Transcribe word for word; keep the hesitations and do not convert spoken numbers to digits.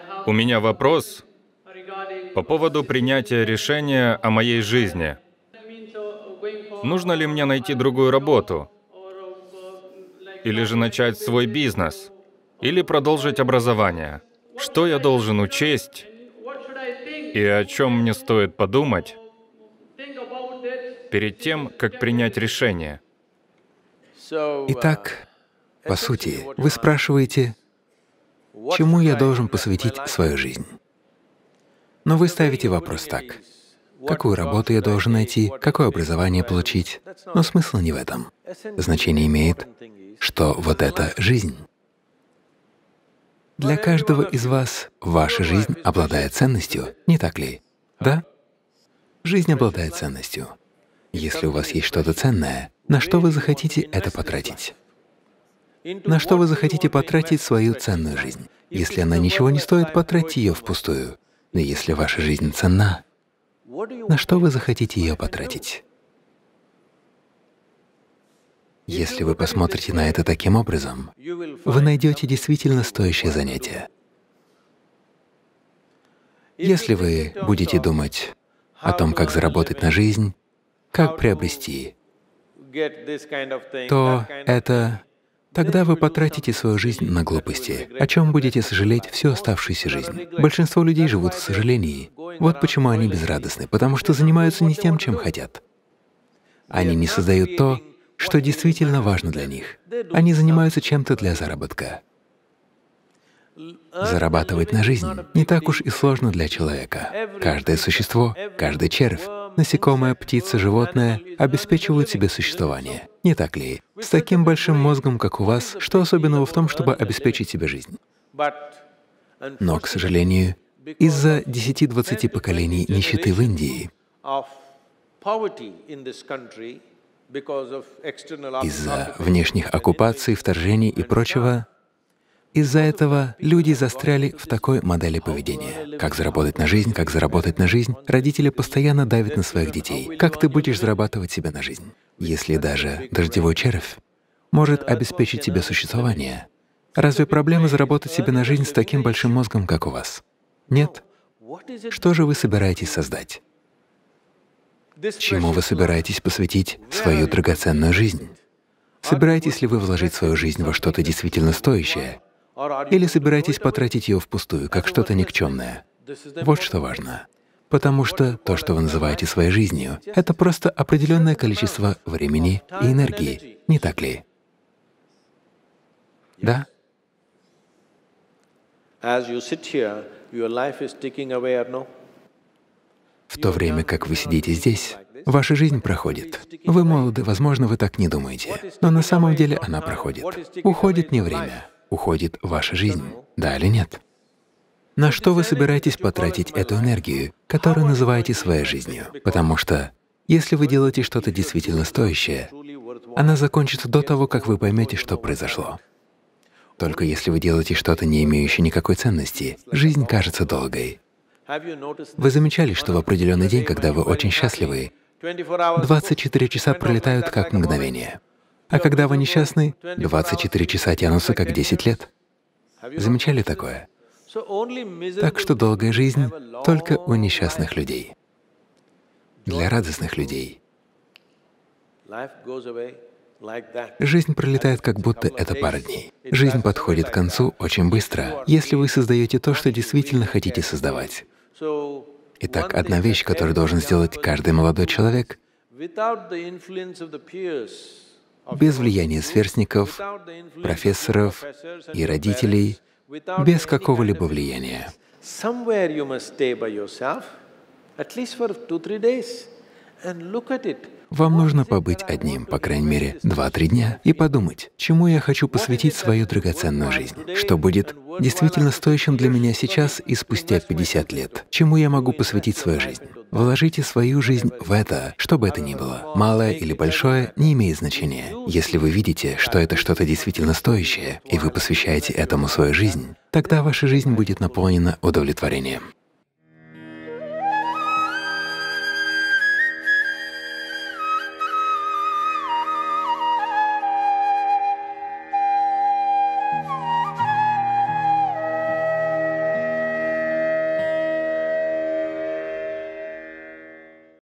У меня вопрос по поводу принятия решения о моей жизни. Нужно ли мне найти другую работу? Или же начать свой бизнес? Или продолжить образование? Что я должен учесть? И о чем мне стоит подумать перед тем, как принять решение? Итак, по сути, вы спрашиваете, чему я должен посвятить свою жизнь? Но вы ставите вопрос так: какую работу я должен найти, какое образование получить? Но смысл не в этом. Значение имеет, что вот эта жизнь. Для каждого из вас ваша жизнь обладает ценностью, не так ли? Да? Жизнь обладает ценностью. Если у вас есть что-то ценное, на что вы захотите это потратить? На что вы захотите потратить свою ценную жизнь? Если она ничего не стоит, потратьте ее впустую. Но если ваша жизнь ценна, на что вы захотите ее потратить? Если вы посмотрите на это таким образом, вы найдете действительно стоящее занятие. Если вы будете думать о том, как заработать на жизнь, как приобрести, то это… Тогда вы потратите свою жизнь на глупости, о чем будете сожалеть всю оставшуюся жизнь. Большинство людей живут в сожалении. Вот почему они безрадостны, потому что занимаются не тем, чем хотят. Они не создают то, что действительно важно для них. Они занимаются чем-то для заработка. Зарабатывать на жизнь не так уж и сложно для человека. Каждое существо, каждый червь, насекомое, птица, животное обеспечивают себе существование. Не так ли? С таким большим мозгом, как у вас, что особенного в том, чтобы обеспечить себе жизнь? Но, к сожалению, из-за десяти-двадцати поколений нищеты в Индии, из-за внешних оккупаций, вторжений и прочего, из-за этого люди застряли в такой модели поведения. Как заработать на жизнь, как заработать на жизнь. Родители постоянно давят на своих детей. Как ты будешь зарабатывать себе на жизнь? Если даже дождевой червь может обеспечить тебе существование, разве проблема заработать себе на жизнь с таким большим мозгом, как у вас? Нет. Что же вы собираетесь создать? Чему вы собираетесь посвятить свою драгоценную жизнь? Собираетесь ли вы вложить свою жизнь во что-то действительно стоящее? Или собираетесь потратить ее впустую, как что-то никчемное? Вот что важно. Потому что то, что вы называете своей жизнью, это просто определенное количество времени и энергии, не так ли? Да? В то время как вы сидите здесь, ваша жизнь проходит. Вы молоды, возможно, вы так не думаете, но на самом деле она проходит. Уходит не время, уходит ваша жизнь, да или нет? На что вы собираетесь потратить эту энергию, которую называете своей жизнью? Потому что если вы делаете что-то действительно стоящее, она закончится до того, как вы поймете, что произошло. Только если вы делаете что-то, не имеющее никакой ценности, жизнь кажется долгой. Вы замечали, что в определенный день, когда вы очень счастливы, двадцать четыре часа пролетают как мгновение, а когда вы несчастны, двадцать четыре часа тянутся как десять лет? Замечали такое? Так что долгая жизнь только у несчастных людей. Для радостных людей жизнь пролетает, как будто это пара дней. Жизнь подходит к концу очень быстро, если вы создаете то, что действительно хотите создавать. Итак, одна вещь, которую должен сделать каждый молодой человек, без влияния сверстников, профессоров и родителей, без какого-либо влияния. Вам нужно побыть одним, по крайней мере, два-три дня и подумать, чему я хочу посвятить свою драгоценную жизнь, что будет действительно стоящим для меня сейчас и спустя пятьдесят лет, чему я могу посвятить свою жизнь. Вложите свою жизнь в это, что бы это ни было. Малое или большое не имеет значения. Если вы видите, что это что-то действительно стоящее, и вы посвящаете этому свою жизнь, тогда ваша жизнь будет наполнена удовлетворением.